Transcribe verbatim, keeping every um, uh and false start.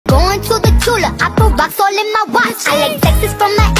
Going to the Tula, I put rocks all in my watch. I like Texas from my